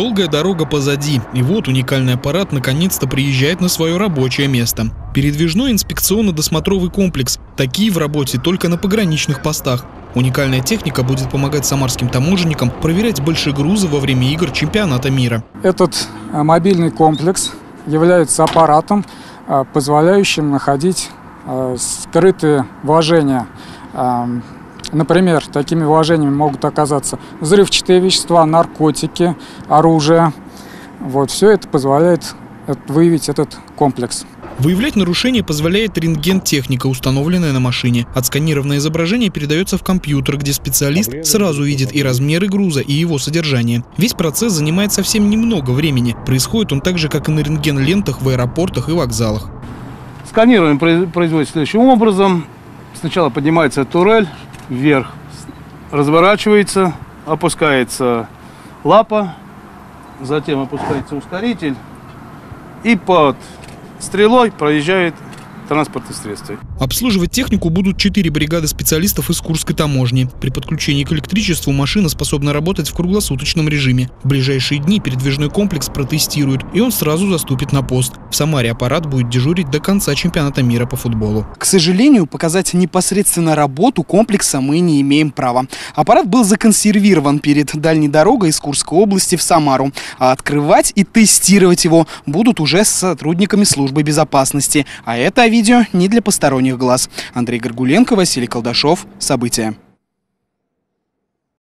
Долгая дорога позади, и вот уникальный аппарат наконец-то приезжает на свое рабочее место. Передвижной инспекционно-досмотровый комплекс. Такие в работе только на пограничных постах. Уникальная техника будет помогать самарским таможенникам проверять большегрузы во время игр чемпионата мира. Этот мобильный комплекс является аппаратом, позволяющим находить скрытые вложения. Например, такими вложениями могут оказаться взрывчатые вещества, наркотики, оружие. Все это позволяет выявить этот комплекс. Выявлять нарушения позволяет рентген-техника, установленная на машине. Отсканированное изображение передается в компьютер, где специалист сразу видит и размеры груза, и его содержание. Весь процесс занимает совсем немного времени. Происходит он так же, как и на рентген-лентах в аэропортах и вокзалах. Сканирование производится следующим образом. Сначала поднимается турель вверх, разворачивается, опускается лапа, затем опускается ускоритель, и под стрелой проезжает транспортные средства. Обслуживать технику будут 4 бригады специалистов из Курской таможни. При подключении к электричеству машина способна работать в круглосуточном режиме. В ближайшие дни передвижной комплекс протестируют, и он сразу заступит на пост. В Самаре аппарат будет дежурить до конца чемпионата мира по футболу. К сожалению, показать непосредственно работу комплекса мы не имеем права. Аппарат был законсервирован перед дальней дорогой из Курской области в Самару. А открывать и тестировать его будут уже с сотрудниками службы безопасности. А это видео не для посторонних глаз. Андрей Горгуленко, Василий Колдашов. События.